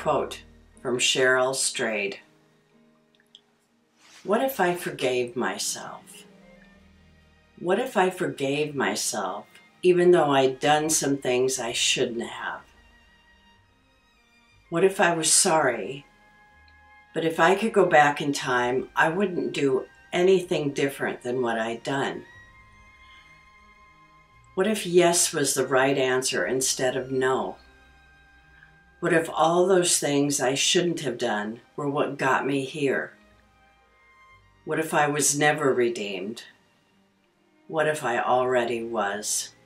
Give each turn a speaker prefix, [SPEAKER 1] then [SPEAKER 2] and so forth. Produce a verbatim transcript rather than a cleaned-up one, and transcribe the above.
[SPEAKER 1] quote from Cheryl Strayed. What if I forgave myself? What if I forgave myself even though I'd done some things I shouldn't have? What if I was sorry, but if I could go back in time, I wouldn't do anything different than what I'd done? What if yes was the right answer instead of no? What if all those things I shouldn't have done were what got me here? What if I was never redeemed? What if I already was?